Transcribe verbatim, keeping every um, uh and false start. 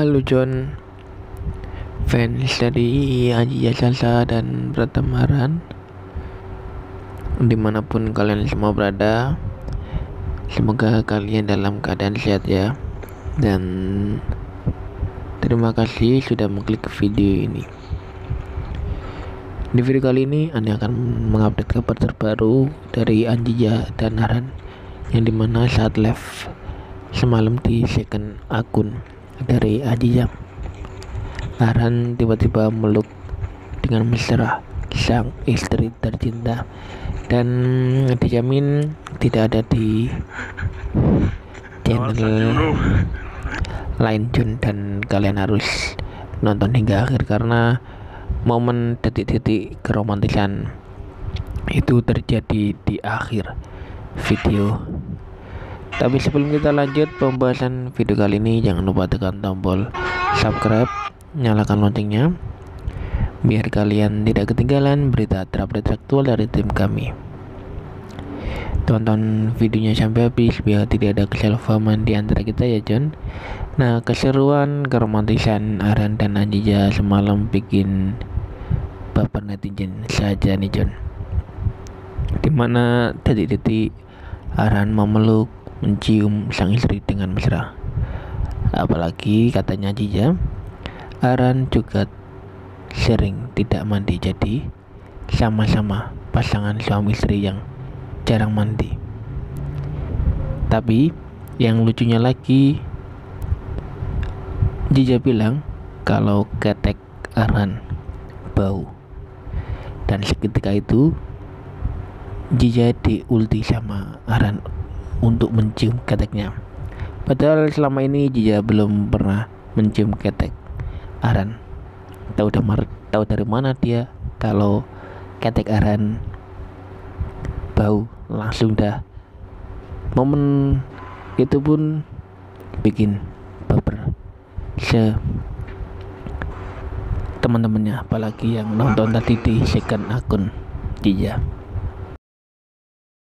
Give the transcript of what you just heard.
Halo John, fans dari Aji Salsa dan Pratamaran, dimanapun kalian semua berada, semoga kalian dalam keadaan sehat ya. Dan terima kasih sudah mengklik video ini. Di video kali ini Anda akan mengupdate kabar terbaru dari Anjija dan Aran, yang dimana saat live semalam di second akun dari Anjija, Aran tiba-tiba meluk dengan mesra sang istri tercinta, dan dijamin tidak ada di channel lain Jun, dan kalian harus nonton hingga akhir karena momen detik-detik keromantisan itu terjadi di akhir video. Tapi sebelum kita lanjut pembahasan video kali ini, jangan lupa tekan tombol subscribe, nyalakan loncengnya biar kalian tidak ketinggalan berita terupdate aktual dari tim kami. Tonton videonya sampai habis biar tidak ada kesalahpahaman di antara kita ya John. Nah, keseruan keromantisan Aran dan Anjija semalam bikin baper netizen saja nih John, dimana detik-detik Aran memeluk, mencium sang istri dengan mesra. Apalagi katanya Anjija, Aran juga sering tidak mandi, jadi sama-sama pasangan suami istri yang jarang mandi. Tapi yang lucunya lagi, Anjija bilang kalau ketek Aran bau, dan seketika itu Anjija diulti sama Aran untuk mencium keteknya. Padahal selama ini Anjija belum pernah mencium ketek Aran. Tahu damar, tahu dari mana dia kalau ketek Aran bau, langsung dah. Momen itu pun bikin baper se teman-temannya, apalagi yang nonton tadi di second akun dia.